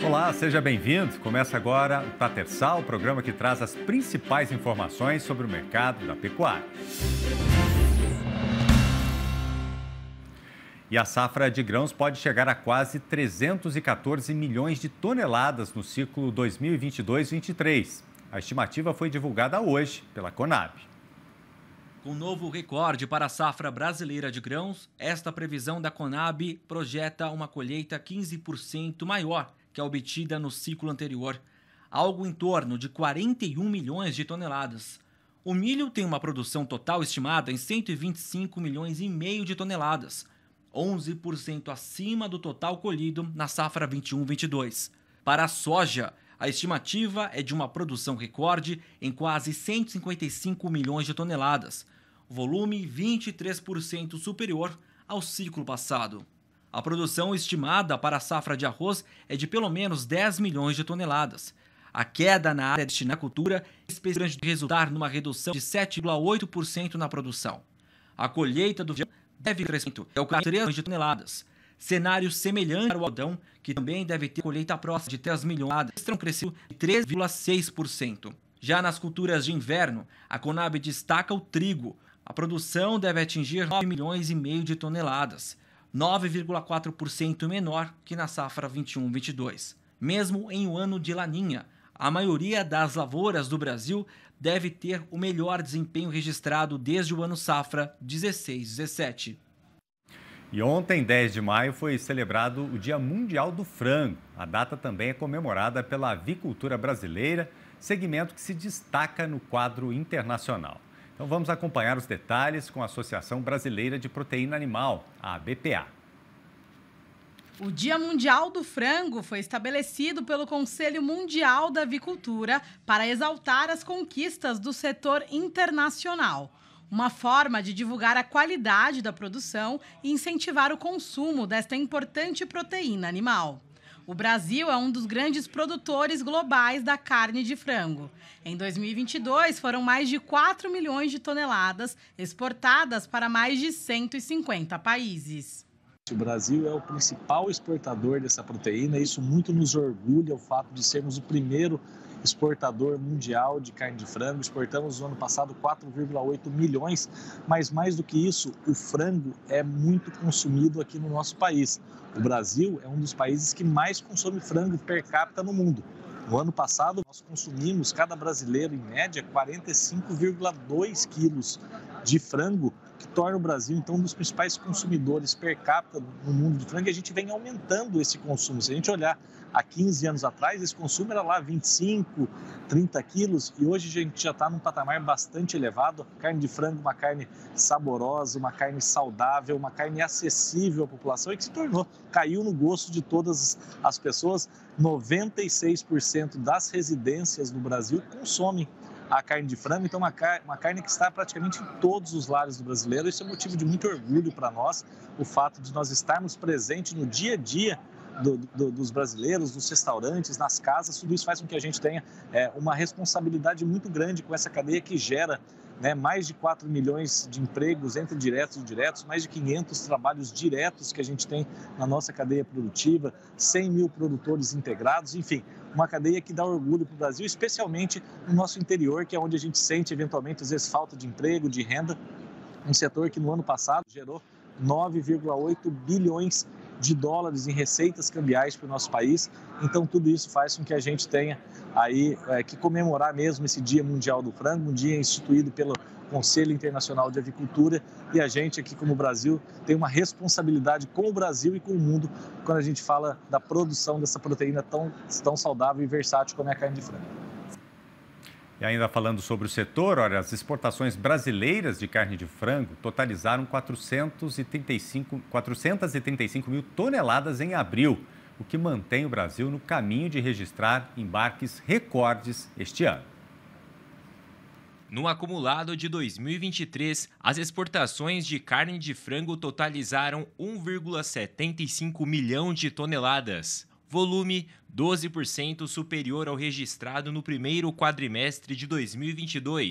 Olá, seja bem-vindo. Começa agora o Tatersal, o programa que traz as principais informações sobre o mercado da pecuária. E a safra de grãos pode chegar a quase 314 milhões de toneladas no ciclo 2022-23. A estimativa foi divulgada hoje pela Conab. Com novo recorde para a safra brasileira de grãos, esta previsão da Conab projeta uma colheita 15% maior que a obtida no ciclo anterior, algo em torno de 41 milhões de toneladas. O milho tem uma produção total estimada em 125 milhões e meio de toneladas, 11% acima do total colhido na safra 21-22. Para a soja, a estimativa é de uma produção recorde em quase 155 milhões de toneladas, volume 23% superior ao ciclo passado. A produção estimada para a safra de arroz é de pelo menos 10 milhões de toneladas. A queda na área destinada à cultura é esperada de resultar numa redução de 7,8% na produção. A colheita do feijão deve crescer ao 3 milhões de toneladas. Cenário semelhante ao algodão, que também deve ter colheita próxima de 3 milhões de toneladas, terão crescido de 3,6%. Já nas culturas de inverno, a Conab destaca o trigo. A produção deve atingir 9 milhões e meio de toneladas, 9,4% menor que na safra 21-22. Mesmo em um ano de laninha, a maioria das lavouras do Brasil deve ter o melhor desempenho registrado desde o ano safra 16-17. E ontem, 10 de maio, foi celebrado o Dia Mundial do Frango. A data também é comemorada pela avicultura brasileira, segmento que se destaca no quadro internacional. Então vamos acompanhar os detalhes com a Associação Brasileira de Proteína Animal, a ABPA. O Dia Mundial do Frango foi estabelecido pelo Conselho Mundial da Avicultura para exaltar as conquistas do setor internacional. Uma forma de divulgar a qualidade da produção e incentivar o consumo desta importante proteína animal. O Brasil é um dos grandes produtores globais da carne de frango. Em 2022, foram mais de 4 milhões de toneladas exportadas para mais de 150 países. O Brasil é o principal exportador dessa proteína, e isso muito nos orgulha, o fato de sermos o primeiro exportador mundial de carne de frango. Exportamos no ano passado 4,8 milhões, mas mais do que isso, o frango é muito consumido aqui no nosso país. O Brasil é um dos países que mais consome frango per capita no mundo. No ano passado, nós consumimos, cada brasileiro, em média, 45,2 quilos de frango, que torna o Brasil, então, um dos principais consumidores per capita no mundo de frango, e a gente vem aumentando esse consumo. Se a gente olhar há 15 anos atrás, esse consumo era lá 25, 30 quilos, e hoje a gente já está num patamar bastante elevado. Carne de frango, uma carne saborosa, uma carne saudável, uma carne acessível à população, e que se tornou, caiu no gosto de todas as pessoas. 96% das residências no Brasil consomem a carne de frango, então uma carne que está praticamente em todos os lares do brasileiro. Isso é motivo de muito orgulho para nós, o fato de nós estarmos presentes no dia a dia dos brasileiros, nos restaurantes, nas casas. Tudo isso faz com que a gente tenha uma responsabilidade muito grande com essa cadeia que gera mais de 4 milhões de empregos entre diretos e indiretos, mais de 500 trabalhos diretos que a gente tem na nossa cadeia produtiva, 100 mil produtores integrados, enfim, uma cadeia que dá orgulho para o Brasil, especialmente no nosso interior, que é onde a gente sente eventualmente às vezes falta de emprego, de renda, um setor que no ano passado gerou 9,8 bilhões de dólares em receitas cambiais para o nosso país. Então tudo isso faz com que a gente tenha aí que comemorar mesmo esse Dia Mundial do Frango, um dia instituído pelo Conselho Internacional de Avicultura, e a gente aqui como Brasil tem uma responsabilidade com o Brasil e com o mundo quando a gente fala da produção dessa proteína tão saudável e versátil como é a carne de frango. E ainda falando sobre o setor, olha, as exportações brasileiras de carne de frango totalizaram 435 mil toneladas em abril, o que mantém o Brasil no caminho de registrar embarques recordes este ano. No acumulado de 2023, as exportações de carne de frango totalizaram 1,75 milhão de toneladas. Volume 12% superior ao registrado no primeiro quadrimestre de 2022,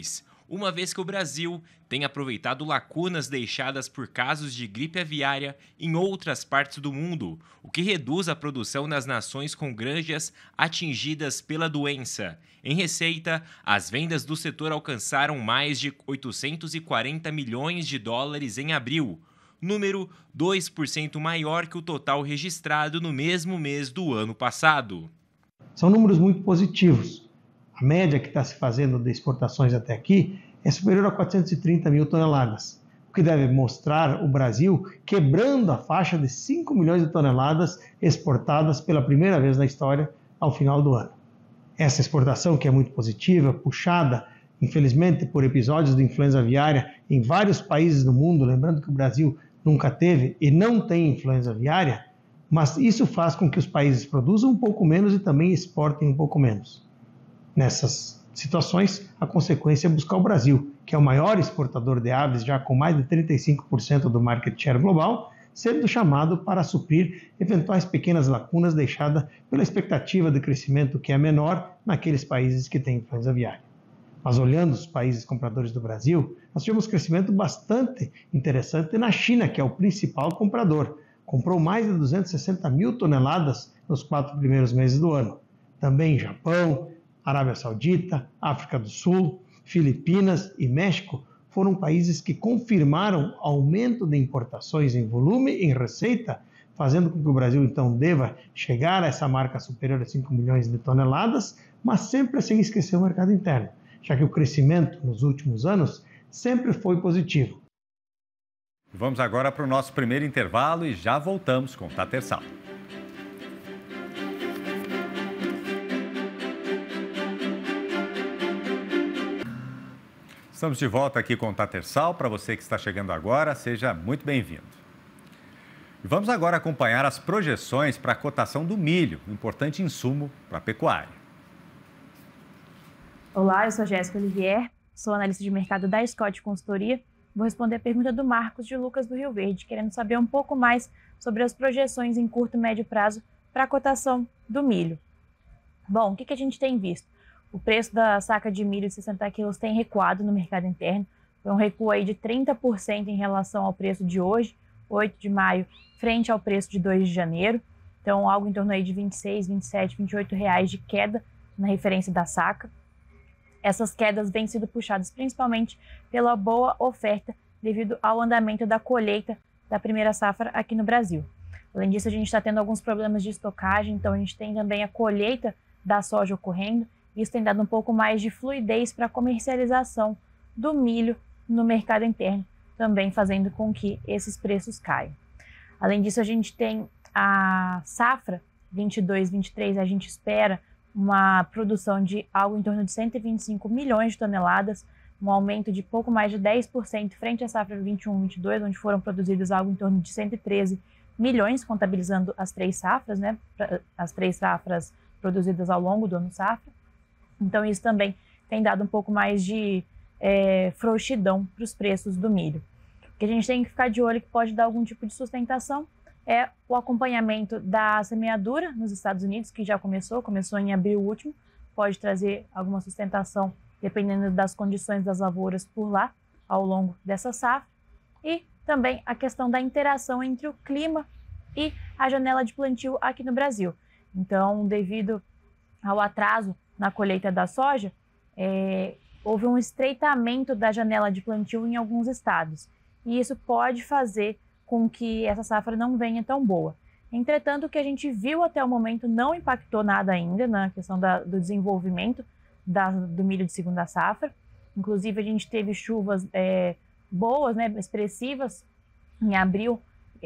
uma vez que o Brasil tem aproveitado lacunas deixadas por casos de gripe aviária em outras partes do mundo, o que reduz a produção nas nações com granjas atingidas pela doença. Em receita, as vendas do setor alcançaram mais de 840 milhões de dólares em abril, número 2% maior que o total registrado no mesmo mês do ano passado. São números muito positivos. A média que está se fazendo de exportações até aqui é superior a 430 mil toneladas, o que deve mostrar o Brasil quebrando a faixa de 5 milhões de toneladas exportadas pela primeira vez na história ao final do ano. Essa exportação, que é muito positiva, puxada, infelizmente, por episódios de influenza aviária em vários países do mundo, lembrando que o Brasil nunca teve e não tem influenza aviária, mas isso faz com que os países produzam um pouco menos e também exportem um pouco menos. Nessas situações, a consequência é buscar o Brasil, que é o maior exportador de aves, já com mais de 35% do market share global, sendo chamado para suprir eventuais pequenas lacunas deixadas pela expectativa de crescimento que é menor naqueles países que têm influenza aviária. Mas olhando os países compradores do Brasil, nós tivemos crescimento bastante interessante na China, que é o principal comprador. Comprou mais de 260 mil toneladas nos 4 primeiros meses do ano. Também Japão, Arábia Saudita, África do Sul, Filipinas e México foram países que confirmaram aumento de importações em volume e em receita, fazendo com que o Brasil então deva chegar a essa marca superior a 5 milhões de toneladas, mas sempre sem esquecer o mercado interno, já que o crescimento nos últimos anos sempre foi positivo. Vamos agora para o nosso primeiro intervalo e já voltamos com o Tatersal. Estamos de volta aqui com o Tatersal. Para você que está chegando agora, seja muito bem-vindo. E vamos agora acompanhar as projeções para a cotação do milho, um importante insumo para a pecuária. Olá, eu sou Jéssica Olivier, sou analista de mercado da Scott Consultoria. Vou responder a pergunta do Marcos de Lucas do Rio Verde, querendo saber um pouco mais sobre as projeções em curto e médio prazo para a cotação do milho. Bom, o que a gente tem visto? O preço da saca de milho de 60 quilos tem recuado no mercado interno. Foi um recuo aí de 30% em relação ao preço de hoje, 8 de maio, frente ao preço de 2 de janeiro. Então, algo em torno aí de R$ 26, 27, R$ 28 reais de queda na referência da saca. Essas quedas vêm sido puxadas principalmente pela boa oferta devido ao andamento da colheita da primeira safra aqui no Brasil. Além disso, a gente está tendo alguns problemas de estocagem, então a gente tem também a colheita da soja ocorrendo. Isso tem dado um pouco mais de fluidez para a comercialização do milho no mercado interno, também fazendo com que esses preços caiam. Além disso, a gente tem a safra 22-23, a gente espera uma produção de algo em torno de 125 milhões de toneladas, um aumento de pouco mais de 10% frente à safra 21-22, onde foram produzidos algo em torno de 113 milhões, contabilizando as 3 safras, né? As 3 safras produzidas ao longo do ano safra. Então, isso também tem dado um pouco mais de frouxidão para os preços do milho. O que a gente tem que ficar de olho que pode dar algum tipo de sustentação é o acompanhamento da semeadura nos Estados Unidos, que já começou em abril último, pode trazer alguma sustentação dependendo das condições das lavouras por lá ao longo dessa safra. E também a questão da interação entre o clima e a janela de plantio aqui no Brasil. Então, devido ao atraso na colheita da soja, houve um estreitamento da janela de plantio em alguns estados. E isso pode fazer com que essa safra não venha tão boa. Entretanto, o que a gente viu até o momento não impactou nada ainda na questão do desenvolvimento do milho de segunda safra. Inclusive, a gente teve chuvas boas, né, expressivas em abril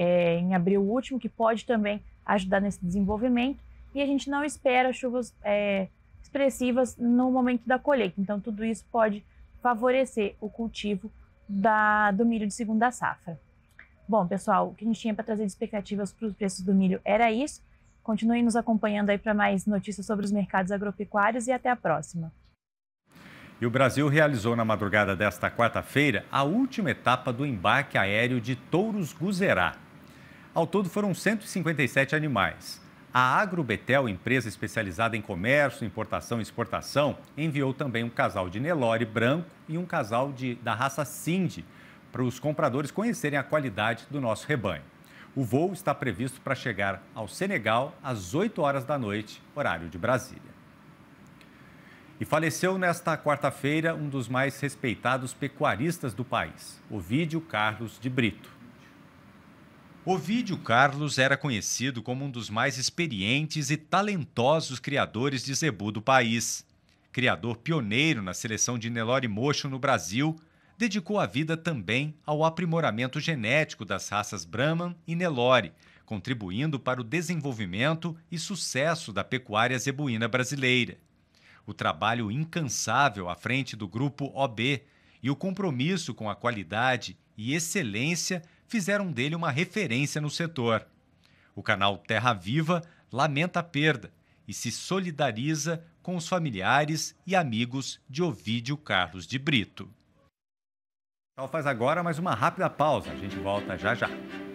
último, que pode também ajudar nesse desenvolvimento. E a gente não espera chuvas expressivas no momento da colheita. Então, tudo isso pode favorecer o cultivo do milho de segunda safra. Bom, pessoal, o que a gente tinha para trazer de expectativas para os preços do milho era isso. Continuem nos acompanhando aí para mais notícias sobre os mercados agropecuários e até a próxima. E o Brasil realizou na madrugada desta quarta-feira a última etapa do embarque aéreo de touros Guzerá. Ao todo foram 157 animais. A Agrobetel, empresa especializada em comércio, importação e exportação, enviou também um casal de Nelore branco e um casal da raça Sindhi para os compradores conhecerem a qualidade do nosso rebanho. O voo está previsto para chegar ao Senegal às 8 horas da noite, horário de Brasília. E faleceu nesta quarta-feira um dos mais respeitados pecuaristas do país, Ovídio Carlos de Brito. Ovídio Carlos era conhecido como um dos mais experientes e talentosos criadores de zebu do país. Criador pioneiro na seleção de Nelore mocho no Brasil, dedicou a vida também ao aprimoramento genético das raças Brahman e Nelore, contribuindo para o desenvolvimento e sucesso da pecuária zebuína brasileira. O trabalho incansável à frente do Grupo OB e o compromisso com a qualidade e excelência fizeram dele uma referência no setor. O canal Terra Viva lamenta a perda e se solidariza com os familiares e amigos de Ovídio Carlos de Brito. Então faz agora mais uma rápida pausa, a gente volta já já.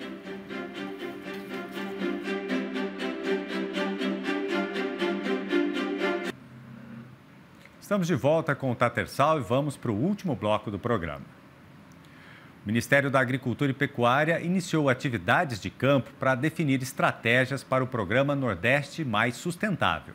Estamos de volta com o Tatersal e vamos para o último bloco do programa. O Ministério da Agricultura e Pecuária iniciou atividades de campo para definir estratégias para o programa Nordeste Mais Sustentável.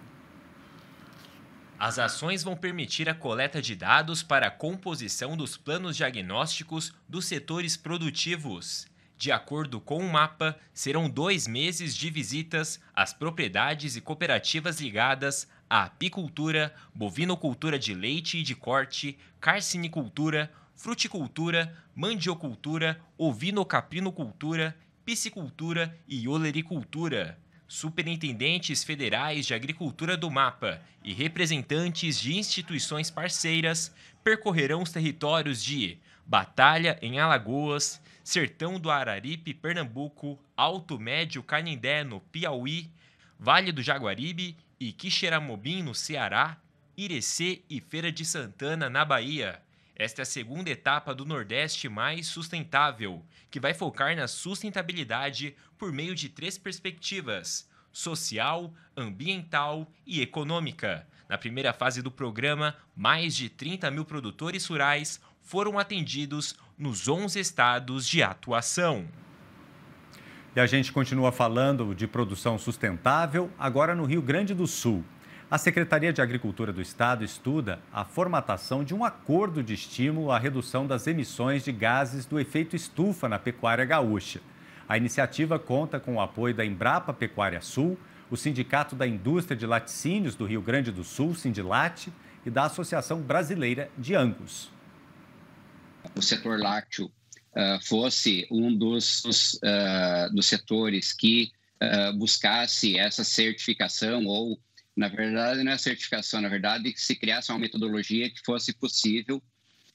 As ações vão permitir a coleta de dados para a composição dos planos diagnósticos dos setores produtivos. De acordo com o mapa, serão 2 meses de visitas às propriedades e cooperativas ligadas à apicultura, bovinocultura de leite e de corte, carcinicultura, fruticultura, mandiocultura, ovino-caprinocultura, piscicultura e olericultura. Superintendentes federais de agricultura do mapa e representantes de instituições parceiras percorrerão os territórios de Batalha, em Alagoas, Sertão do Araripe, Pernambuco, Alto Médio Canindé, no Piauí, Vale do Jaguaribe e Quixeramobim, no Ceará, Irecê e Feira de Santana, na Bahia. Esta é a segunda etapa do Nordeste Mais Sustentável, que vai focar na sustentabilidade por meio de 3 perspectivas: social, ambiental e econômica. Na primeira fase do programa, mais de 30 mil produtores rurais foram atendidos nos 11 estados de atuação. E a gente continua falando de produção sustentável, agora no Rio Grande do Sul. A Secretaria de Agricultura do Estado estuda a formatação de um acordo de estímulo à redução das emissões de gases do efeito estufa na pecuária gaúcha. A iniciativa conta com o apoio da Embrapa Pecuária Sul, o Sindicato da Indústria de Laticínios do Rio Grande do Sul, Sindilate, e da Associação Brasileira de Angus. O setor lácteo fosse um dos setores que buscasse essa certificação ou, na verdade, não é certificação, na verdade, que se criasse uma metodologia que fosse possível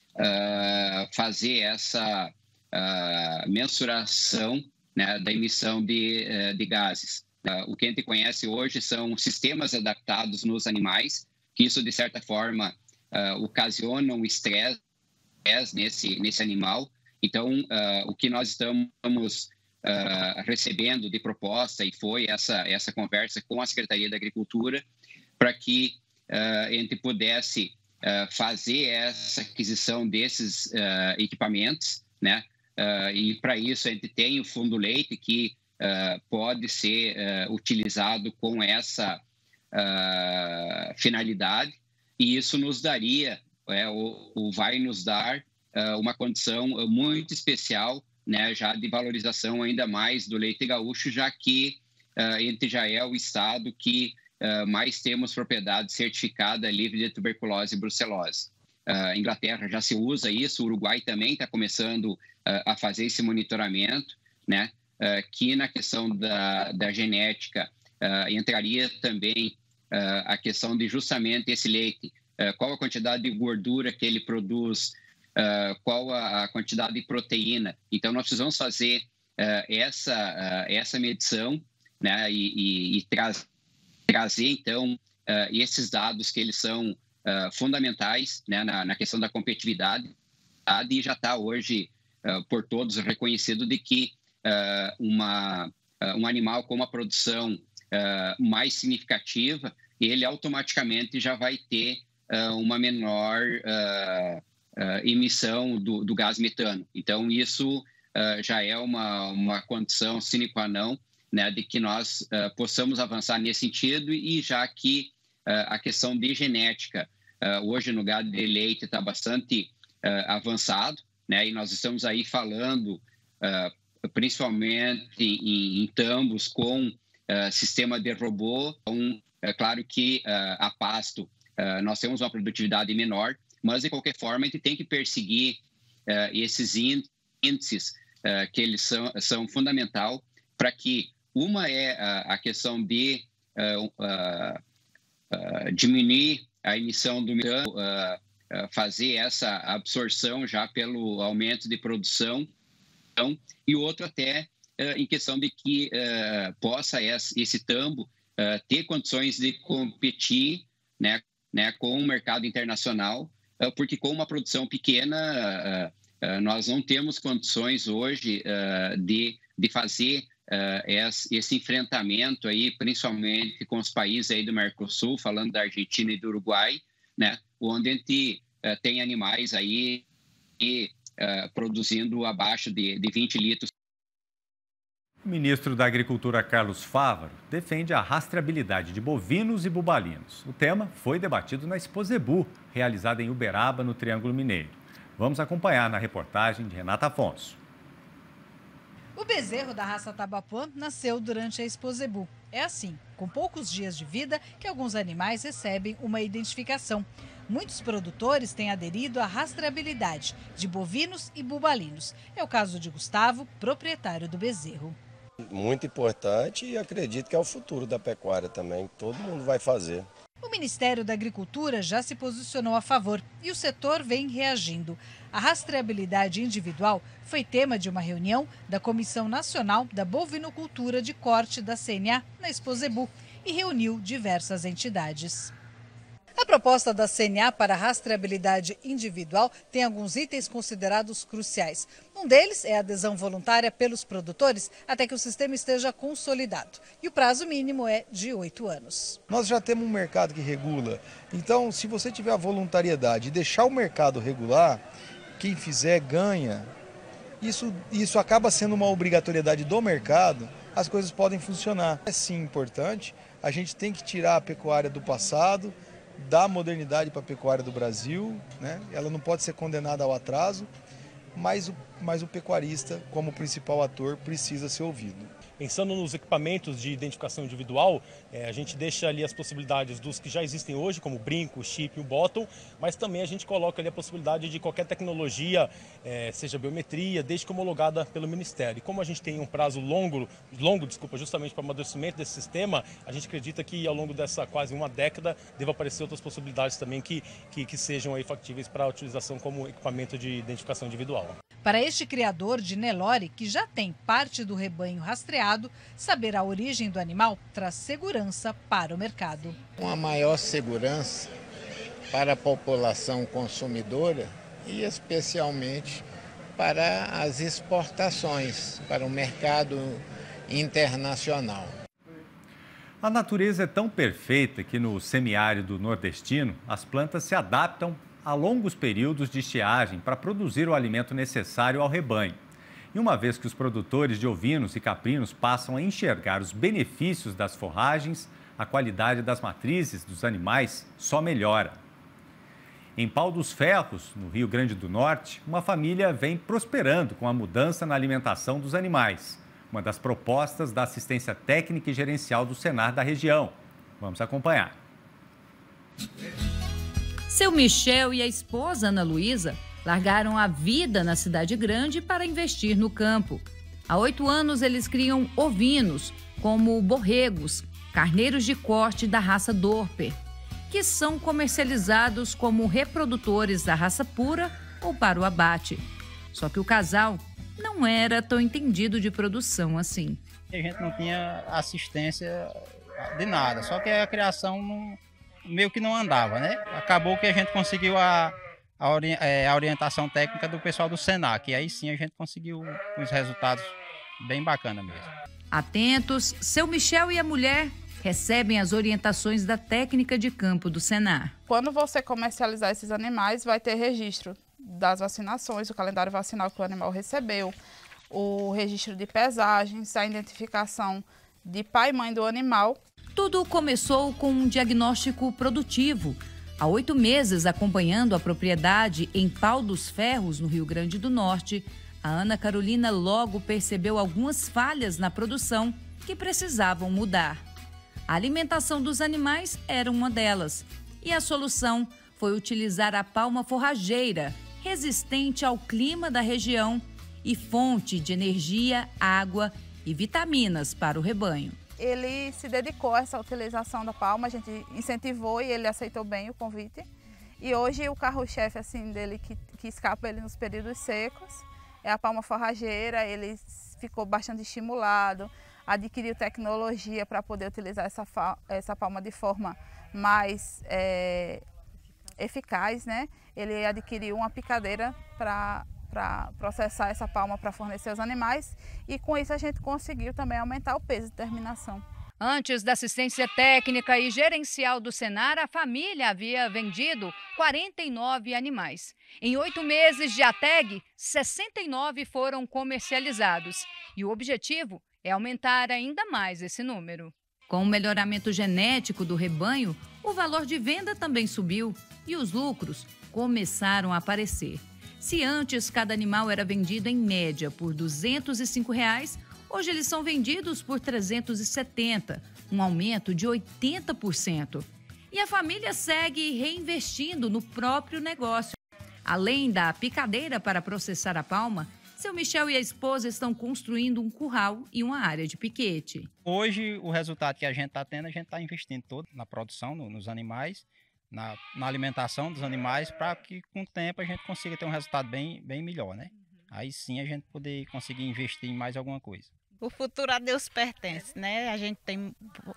fazer essa mensuração, né, da emissão de gases. O que a gente conhece hoje são sistemas adaptados nos animais, que isso, de certa forma, ocasiona um estresse nesse animal. Então, o que nós estamos recebendo de proposta, e foi essa conversa com a Secretaria da Agricultura, para que a gente pudesse fazer essa aquisição desses equipamentos, né? E para isso a gente tem o Fundo Leite, que pode ser utilizado com essa finalidade, e isso nos daria, vai nos dar uma condição muito especial, né, já de valorização ainda mais do leite gaúcho, já que a gente já é o estado que mais temos propriedade certificada livre de tuberculose e brucelose. Inglaterra já se usa isso, o Uruguai também está começando a fazer esse monitoramento, né, que na questão da genética entraria também a questão de justamente esse leite, qual a quantidade de gordura que ele produz, qual a quantidade de proteína. Então, nós precisamos fazer essa medição, né, e trazer, então, esses dados que eles são fundamentais, né, na questão da competitividade, e já está hoje por todos reconhecido de que um animal com uma produção mais significativa, ele automaticamente já vai ter uma menor emissão do gás metano. Então, isso já é uma condição sine qua non, né, de que nós possamos avançar nesse sentido, e já que a questão de genética hoje no gado de leite está bastante avançado, né, e nós estamos aí falando principalmente em tambos com sistema de robô. Então, é claro que a pasto nós temos uma produtividade menor, mas de qualquer forma a gente tem que perseguir esses índices que eles são fundamental para que uma é a questão de diminuir a emissão do metano, fazer essa absorção já pelo aumento de produção, e outro até em questão de que possa esse tambo ter condições de competir, né, com o mercado internacional, porque com uma produção pequena nós não temos condições hoje de fazer esse enfrentamento aí, principalmente com os países aí do Mercosul, falando da Argentina e do Uruguai, né, onde a gente tem animais aí produzindo abaixo de 20 litros. O ministro da Agricultura, Carlos Fávaro, defende a rastreabilidade de bovinos e bubalinos. O tema foi debatido na Exposebu, realizada em Uberaba, no Triângulo Mineiro. Vamos acompanhar na reportagem de Renata Afonso. O bezerro da raça Tabapuã nasceu durante a Exposebu. É assim, com poucos dias de vida, que alguns animais recebem uma identificação. Muitos produtores têm aderido à rastreabilidade de bovinos e bubalinos. É o caso de Gustavo, proprietário do bezerro. Muito importante, e acredito que é o futuro da pecuária também, todo mundo vai fazer. O Ministério da Agricultura já se posicionou a favor e o setor vem reagindo. A rastreabilidade individual foi tema de uma reunião da Comissão Nacional da Bovinocultura de Corte da CNA na Exposebu e reuniu diversas entidades. A proposta da CNA para a rastreabilidade individual tem alguns itens considerados cruciais. Um deles é a adesão voluntária pelos produtores até que o sistema esteja consolidado. E o prazo mínimo é de 8 anos. Nós já temos um mercado que regula. Então, se você tiver a voluntariedade e deixar o mercado regular, quem fizer ganha. Isso acaba sendo uma obrigatoriedade do mercado, as coisas podem funcionar. É sim importante, a gente tem que tirar a pecuária do passado, dar modernidade para a pecuária do Brasil, né? Ela não pode ser condenada ao atraso, mas o pecuarista, como principal ator, precisa ser ouvido. Pensando nos equipamentos de identificação individual, a gente deixa ali as possibilidades dos que já existem hoje, como o brinco, o chip e o bottom, mas também a gente coloca ali a possibilidade de qualquer tecnologia, seja biometria, desde que homologada pelo Ministério. E como a gente tem um prazo longo, justamente para o amadurecimento desse sistema, a gente acredita que ao longo dessa quase uma década deva aparecer outras possibilidades também que sejam aí factíveis para a utilização como equipamento de identificação individual. Para este criador de Nelore, que já tem parte do rebanho rastreado, saber a origem do animal traz segurança para o mercado. Uma maior segurança para a população consumidora e especialmente para as exportações, para o mercado internacional. A natureza é tão perfeita que no semiárido nordestino as plantas se adaptam a longos períodos de estiagem para produzir o alimento necessário ao rebanho. E uma vez que os produtores de ovinos e caprinos passam a enxergar os benefícios das forragens, a qualidade das matrizes dos animais só melhora. Em Pau dos Ferros, no Rio Grande do Norte, uma família vem prosperando com a mudança na alimentação dos animais, uma das propostas da assistência técnica e gerencial do Senar da região. Vamos acompanhar. Seu Michel e a esposa Ana Luísa largaram a vida na cidade grande para investir no campo. Há 8 anos eles criam ovinos, como borregos, carneiros de corte da raça Dorper, que são comercializados como reprodutores da raça pura ou para o abate. Só que o casal não era tão entendido de produção assim. A gente não tinha assistência de nada, só que a criação meio que não andava, né? Acabou que a gente conseguiu a orientação técnica do pessoal do Senar, e aí sim a gente conseguiu uns resultados bem bacanas mesmo. Atentos, seu Michel e a mulher recebem as orientações da técnica de campo do Senar. Quando você comercializar esses animais, vai ter registro das vacinações, o calendário vacinal que o animal recebeu, o registro de pesagens, a identificação de pai e mãe do animal. Tudo começou com um diagnóstico produtivo. Há 8 meses acompanhando a propriedade em Pau dos Ferros, no Rio Grande do Norte, a Ana Carolina logo percebeu algumas falhas na produção que precisavam mudar. A alimentação dos animais era uma delas. E a solução foi utilizar a palma forrageira, resistente ao clima da região e fonte de energia, água e vitaminas para o rebanho. Ele se dedicou a essa utilização da palma, a gente incentivou e ele aceitou bem o convite. E hoje o carro-chefe assim, dele que escapa ele nos períodos secos é a palma forrageira. Ele ficou bastante estimulado, adquiriu tecnologia para poder utilizar essa palma de forma mais eficaz, né? Ele adquiriu uma picadeira para processar essa palma para fornecer aos animais e com isso a gente conseguiu também aumentar o peso de terminação. Antes da assistência técnica e gerencial do Senar, a família havia vendido 49 animais. Em 8 meses de ATEG, 69 foram comercializados e o objetivo é aumentar ainda mais esse número. Com o melhoramento genético do rebanho, o valor de venda também subiu e os lucros começaram a aparecer. Se antes cada animal era vendido em média por R$ 205, hoje eles são vendidos por R$ 370, um aumento de 80%. E a família segue reinvestindo no próprio negócio. Além da picadeira para processar a palma, seu Michel e a esposa estão construindo um curral e uma área de piquete. Hoje, o resultado que a gente está tendo, a gente está investindo todo na produção, nos animais, na alimentação dos animais, para que com o tempo a gente consiga ter um resultado bem melhor, né? Aí sim a gente poder conseguir investir em mais alguma coisa. O futuro a Deus pertence, né? A gente tem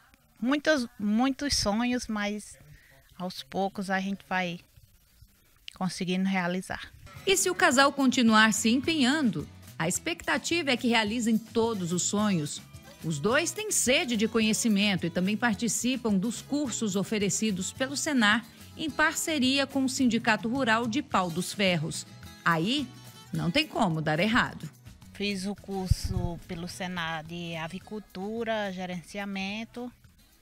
muitos sonhos, mas aos poucos a gente vai conseguindo realizar. E se o casal continuar se empenhando, a expectativa é que realizem todos os sonhos. Os dois têm sede de conhecimento e também participam dos cursos oferecidos pelo Senar em parceria com o Sindicato Rural de Pau dos Ferros. Aí, não tem como dar errado. Fiz o curso pelo Senar de avicultura, gerenciamento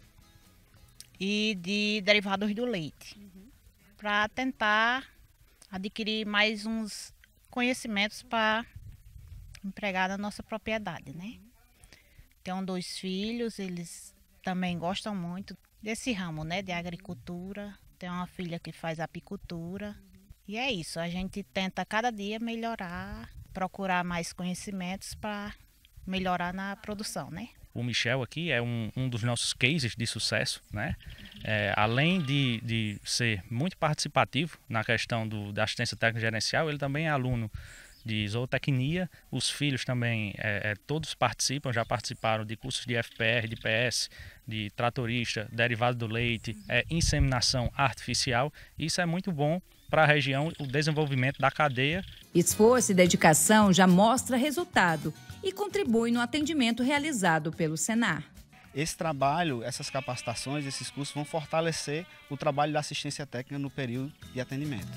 e de derivados do leite, para tentar adquirir mais uns conhecimentos para empregar na nossa propriedade, né? Tenho 2 filhos, eles também gostam muito desse ramo, né, de agricultura. Tenho uma filha que faz apicultura. E é isso, a gente tenta cada dia melhorar, procurar mais conhecimentos para melhorar na produção, né? O Michel aqui é um dos nossos cases de sucesso, né? Além de ser muito participativo na questão da assistência técnica gerencial, ele também é aluno de zootecnia. Os filhos também, todos participam, já participaram de cursos de FPR, de PS, de tratorista, derivado do leite, inseminação artificial. Isso é muito bom para a região, o desenvolvimento da cadeia. Esforço e dedicação já mostra resultado e contribui no atendimento realizado pelo Senar. Esse trabalho, essas capacitações, esses cursos vão fortalecer o trabalho da assistência técnica no período de atendimento.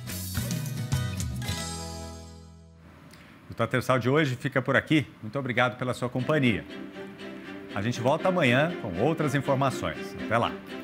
O Tatersal de hoje fica por aqui. Muito obrigado pela sua companhia. A gente volta amanhã com outras informações. Até lá!